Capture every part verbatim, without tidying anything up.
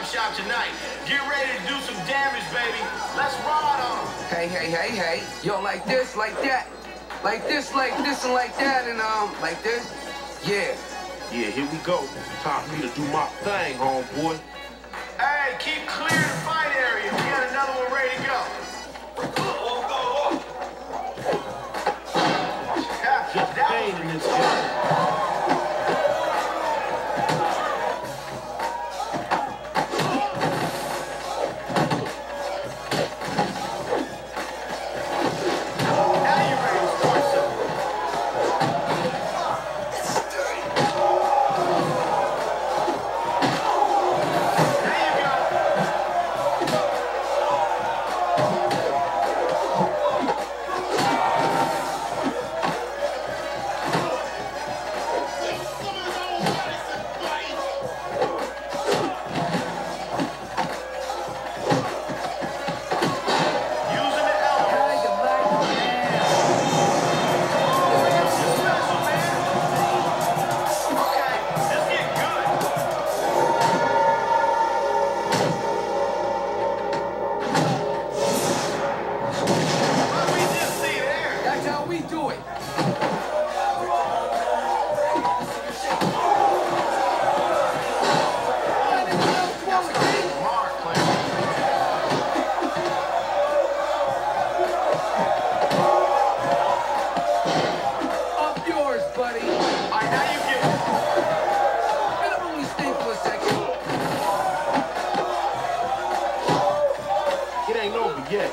shop tonight. Get ready to do some damage, baby. Let's ride on them. Hey, hey, hey, hey. Yo, like this, like that. Like this, like this, and like that, and um, like this. Yeah. Yeah, here we go. Time for me to do my thing, homeboy. Hey, keep clear the fight area. We got another one ready to go. Just pain in this game. Yeah.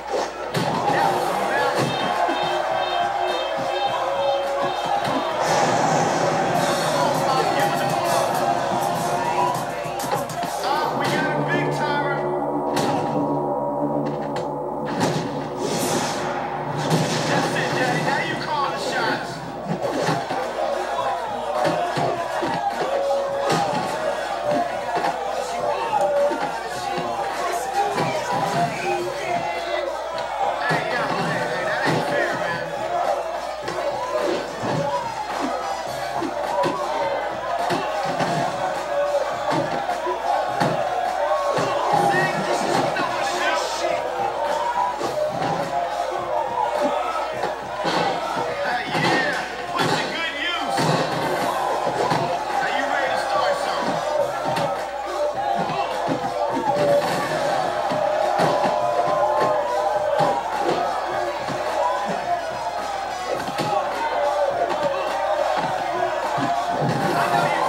I know you